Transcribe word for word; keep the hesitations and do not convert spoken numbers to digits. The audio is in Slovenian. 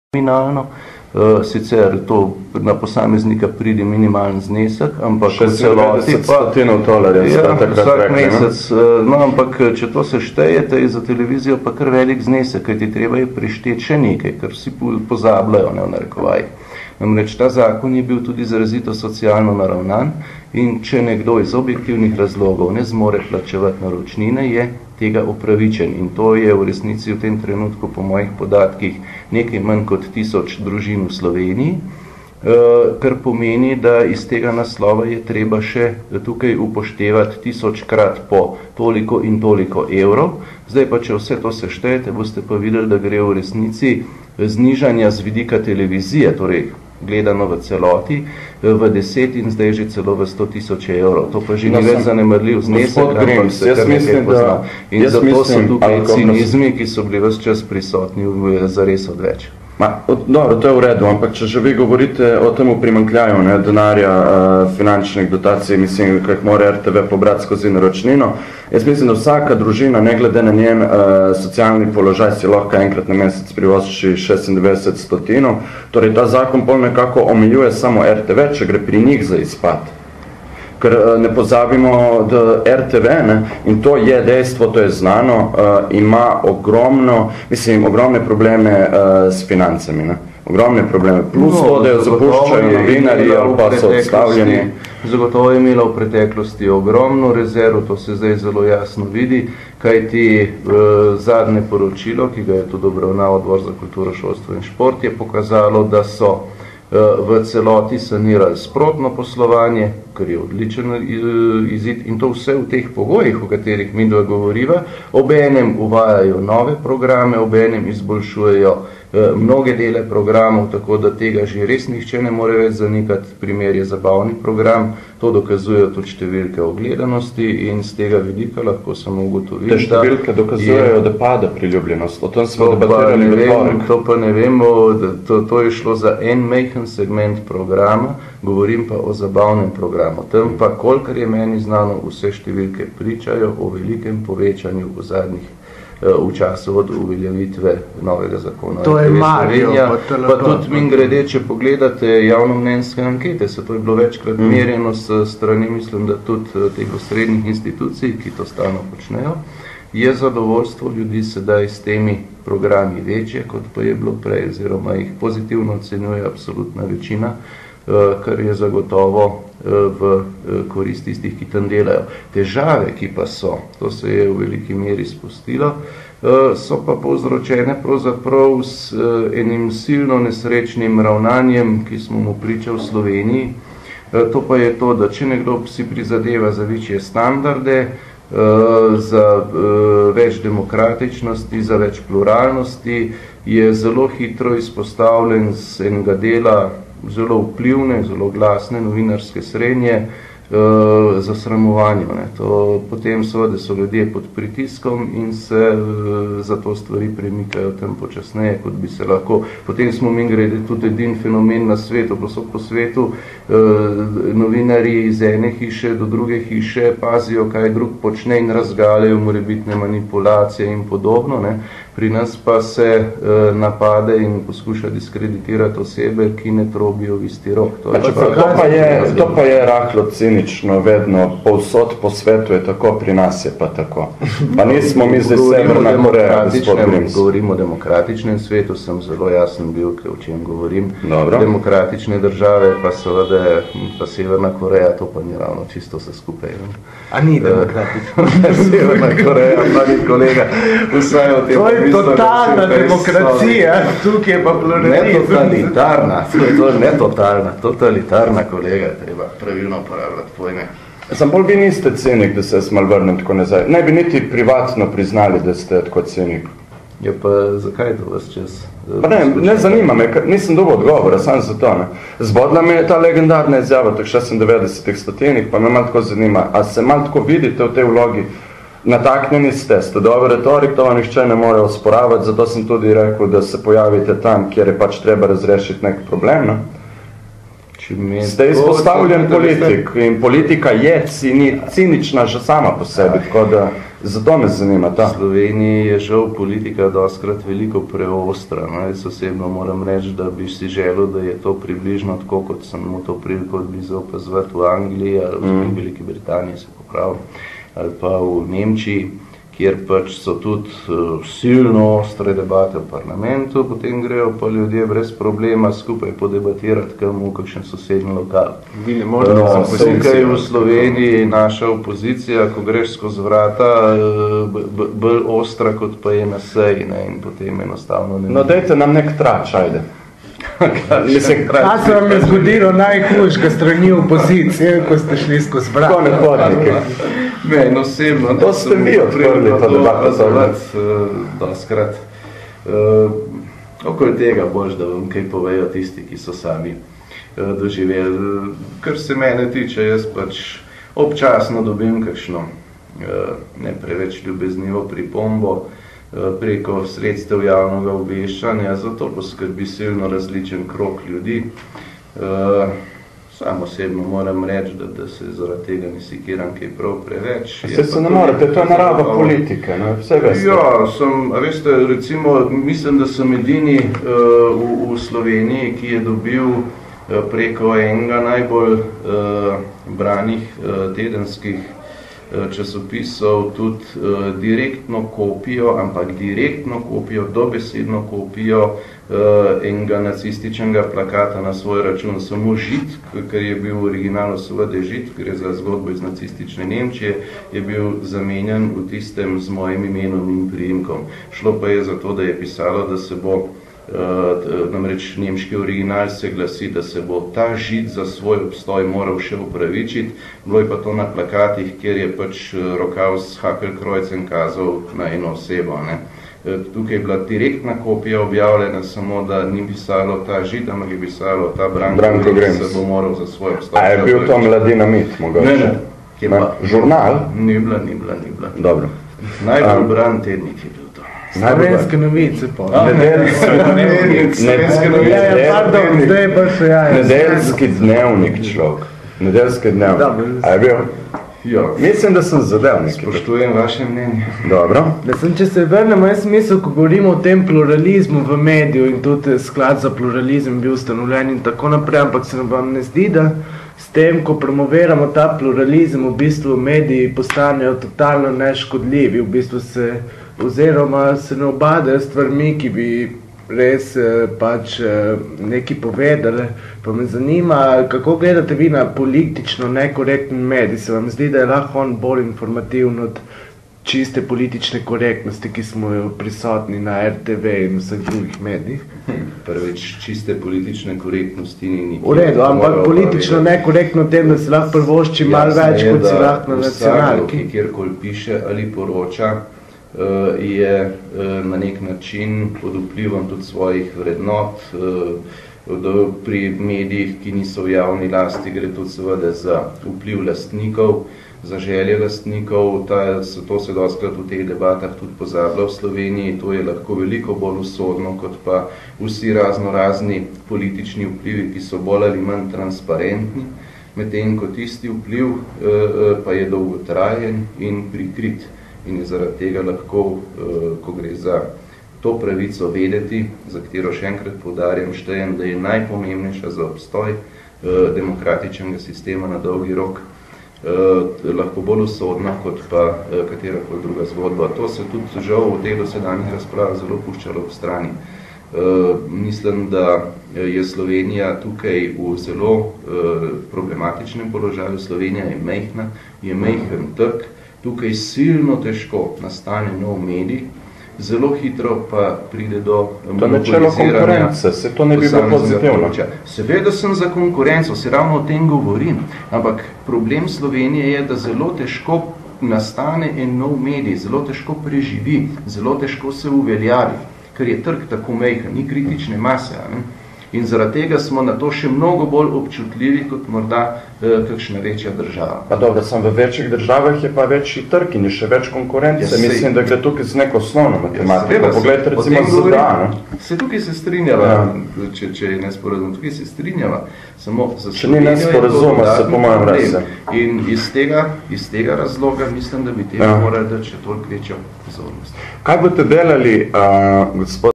nominalno, uh, sicer to na posameznika pride minimalen znesek, ampak v celoti pa ja, vsak mesec. Uh, no, ampak če to seštejete, je za televizijo pa kar velik znesek, kajti treba je prišteti še nekaj, kar vsi pozabljajo, ne v narekovajih. Namreč ta zakon je bil tudi izrazito socialno naravnan in če nekdo iz objektivnih razlogov ne zmore plačevati naročnine, je tega upravičen. In to je v resnici v tem trenutku po mojih podatkih nekaj manj kot tisoč družin v Sloveniji, kar pomeni, da iz tega naslova je treba še tukaj upoštevati tisočkrat po toliko in toliko evrov. Zdaj pa, če vse to seštejete, boste pa videli, da gre v resnici znižanja z vidika televizije, torej gledano v celoti, v deset in zdaj že celo v sto tisoč evrov. To pa že ni več zanemarljiv znesek, ampak se kar nekaj pozna. In zato so tukaj cinizmi, ki so bili ves čas prisotni zares odveč. Ma, od, dobro, to je v redu, ampak če že vi govorite o temu primanjkljaju, ne, denarja, uh, finančnih dotacij, mislim, kako mora R T V pobrati skozi naročnino, jaz mislim, da vsaka družina, ne glede na njen uh, socialni položaj, si lahko enkrat na mesec privošči šestindvajset stotinov, torej ta zakon pol nekako omejuje samo R T V, če gre pri njih za izpad. Ker ne pozabimo, da R T V, ne, in to je dejstvo, to je znano, uh, ima ogromno, mislim, ogromne probleme uh, s financami, ne. Ogromne probleme, plus no, to, da jo zapuščajo novinarji ali pa so odstavljeni. Zagotovo je imela v preteklosti ogromno rezerv, to se zdaj zelo jasno vidi, kajti uh, zadnje poročilo, ki ga je tudi obravnaval Odbor za kulturo, šolstvo in šport, je pokazalo, da so v celoti sanirali sprotno poslovanje, kar je odličen izid, in to vse v teh pogojih, o katerih mi govoriva, obenem uvajajo nove programe, obenem izboljšujejo mnoge dele programov, tako da tega že res nihče ne more več zanikati. Primer je zabavni program, to dokazujejo tudi številke ogledanosti in z tega vidika lahko samo ugotoviti. Te številke dokazujejo, je, da pada priljubljenost, o tem smo debatirali v torek. To pa ne vemo, to, to je šlo za en majhen segment programa, govorim pa o zabavnem programu. Tam pa, kolikor je meni znano, vse številke pričajo o velikem povečanju v zadnjih v času od uveljavitve novega zakona. To je Mario. Pa, pa tudi min grede, če pogledate javnomnenjske ankete, se to je bilo večkrat mm. merjeno s strani, mislim, da tudi teh osrednjih institucij, ki to stalno počnejo, je zadovoljstvo ljudi sedaj s temi programi večje, kot pa je bilo prej, oziroma jih pozitivno ocenjuje absolutna večina, kar je zagotovo v korist tistih, ki tam delajo. Težave, ki pa so, to se je v veliki meri spustilo, so pa povzročene pravzaprav s enim silno nesrečnim ravnanjem, ki smo mu pričali v Sloveniji. To pa je to, da če nekdo si prizadeva za večje standarde, za več demokratičnosti, za več pluralnosti, je zelo hitro izpostavljen z enega dela zelo vplivne, zelo glasne novinarske srednje uh, za sramovanju. Ne. To, potem seveda so ljudje pod pritiskom in se uh, za to stvari premikajo tam počasneje, kot bi se lahko. Potem smo mi grede tudi edin fenomen na svetu, posod po svetu, uh, novinarji iz ene hiše do druge hiše pazijo, kaj drug počne in razgaljajo morebitne manipulacije in podobno. Ne. Pri nas pa se uh, napade in poskuša diskreditirati osebe, ki ne trobijo v isti rok. To, je pa, to, pa je, to pa je rahlo cinično, vedno, povsod po svetu je tako, pri nas je pa tako. Pa nismo mi zdaj Severna Koreja, gospod Grims. Govorim o demokratičnem svetu, sem zelo jasen bil, o čem govorim. Dobro. Demokratične države, pa seveda pa Severna Koreja, to pa ni ravno čisto vse skupaj. A ni demokratično? Severna Koreja, pa ni kolega, vsaj o tem. Totalna demokracija, tukaj je pa pluralizem. Ne totalitarna, to je to ne totalna, totalitarna, kolega, treba pravilno uporabljati pojme. Sam bolj vi niste cinik, da se jaz mal vrnem tako nazaj. Ne bi niti privatno priznali, da ste tako cinik. Ja pa zakaj to vas čas? Pa ne, ne zanima me, nisem dobil odgovora, sam za to, ne. Zbodla me je ta legendarna izjava teh šestindevetdesetih stotinih, pa me malo tako zanima, a se malo tako vidite v tej vlogi? Nataknjeni ste, ste dober retorik, to nihče ne more osporavati, zato sem tudi rekel, da se pojavite tam, kjer je pač treba razrešiti nek problem. Ne? Ste izpostavljen politik in politika je cini, cinična že sama po sebi, tako da Zato me zanima ta. V Sloveniji je žal politika dostkrat veliko preostra. No? Jaz osebno moram reči, da bi si želel, da je to približno tako, kot sem mu to priliko blizu opazovati v Angliji ali v mm. Veliki Britaniji, se popravim, ali pa v Nemčiji, kjer pač so tudi uh, silno ostre debate v parlamentu, potem grejo pa ljudje brez problema skupaj podebatirati kam v kakšen sosednji lokal. Uh, tukaj v Sloveniji naša opozicija, ko greš skozi vrata, uh, bolj ostra, kot pa je na seji, ne, in potem enostavno ne... No, dajte nam nek trač, ajde. A se vam je zgodilo najhujšega strani opozicije, ko ste šli skozi vrata? Kone hodnike. Ne, no osebno, to ste mi odprli to debato. Doskrat. Uh, okoli tega boš, da vam kaj povejo tisti, ki so sami uh, doživeli. Kar se mene tiče, jaz pač občasno dobim kakšno uh, ne preveč ljubeznivo pripombo uh, preko sredstev javnega obveščanja, zato poskrbi silno različen krog ljudi. Uh, Sam osebno moram reči, da, da se zaradi tega ne sikiram kaj prav preveč. Se se ne morate, to je narava politike, ne? Vse veste. Ja, sem, a veste, recimo, mislim, da sem edini uh, v, v Sloveniji, ki je dobil uh, preko enega najbolj uh, branih uh, tedenskih uh, časopisov tudi uh, direktno kopijo, ampak direktno kopijo, dobesedno kopijo Uh, enega nacističnega plakata na svoj račun, samo Žid, ker je bil v originalu seveda Žid, gre za zgodbo iz nacistične Nemčije, je bil zamenjan v tistem z mojim imenom in priimkom. Šlo pa je za to, da je pisalo, da se bo, uh, namreč nemški original se glasi, da se bo ta Žid za svoj obstoj moral še upravičiti, bilo je pa to na plakatih, kjer je pač rokav s Hakelkreuzem kazal na eno osebo, ne. Tukaj je bila direktna kopija objavljena, samo da ni pisalo ta Žid, ampak je pisalo ta Branko Grims, se bo moral za svoj obstoj. A je bil to Mladina mit, mogoče? Ne, ne. Kje pa? Žurnal? Ni bila, ni bila, ni bila. Dobro. Najbolj bran tednik je bil to. Slovenske novice pa. Nedeljski dnevnik človek. Nedeljski dnevnik. A je bil? Ja. Mislim, da sem zadevnik. Spoštujem vaše mnenje. Dobro. Da sem, če se vrnemo, jaz misel, ko govorimo o tem pluralizmu v mediju in tudi sklad za pluralizem bil ustanovljen in tako naprej, ampak se vam ne zdi, da s tem, ko promoviramo ta pluralizem, v bistvu mediji postanejo totalno neškodljivi, v bistvu se, oziroma se ne obadajo stvarmi, ki bi res pač nekaj povedali. Pa me zanima, kako gledate vi na politično nekorekten medij? Se vam zdi, da je lahko on bolj informativno od čiste politične korektnosti, ki smo jo prisotni na R T V in vseh drugih medijih? Prvič, čiste politične korektnosti ni nikjer. V redu, ampak politično nekorektno tem, da se lahko prvošči malo več, kot si lahko na nacionalki. Vsakdo, kjerkoli piše ali poroča, je na nek način pod vplivom tudi svojih vrednot. Pri medijih, ki niso v javni lasti, gre tudi seveda za vpliv lastnikov, za želje lastnikov. Ta, to se dostkrat v teh debatah tudi pozablja v Sloveniji. To je lahko veliko bolj usodno, kot pa vsi razno razni politični vplivi, ki so bolj ali manj transparentni, medtem ko tisti vpliv pa je dolgotrajen in prikrit. In je zaradi tega lahko, ko gre za to pravico vedeti, za katero še enkrat poudarjam, štejem, da je najpomembnejša za obstoj demokratičnega sistema na dolgi rok, lahko bolj usodna, kot pa katerakoli druga zgodba. To se tudi žal v teh dosedanjih razpravah zelo puščalo v strani. Mislim, da je Slovenija tukaj v zelo problematičnem položaju. Slovenija je majhna, je majhen trg. Tukaj silno težko nastane nov medij, zelo hitro pa pride do monopoliziranja. Se to ne bi bilo pozitivno. Seveda sem za konkurenco, se ravno o tem govorim, ampak problem Slovenije je, da zelo težko nastane en nov medij, zelo težko preživi, zelo težko se uveljavi, ker je trg tako majhen, ni kritične mase. Ne? In zaradi tega smo na to še mnogo bolj občutljivi kot morda eh, kakšna večja država. Pa dobro, sem v večjih državah je pa večji trg in je še več konkurence. Ja, mislim, da gre tukaj z neko osnovno matematiko. Ja, poglejte recimo Z D A. Se tukaj se strinjava, ja. če, če je nesporazum, tukaj se strinjava. Samo za če ni nesporazuma, se po mojem rase. In iz tega, iz tega razloga mislim, da bi tega ja. morali dati še toliko večjo pozornost. Kaj boste delali, uh, gospod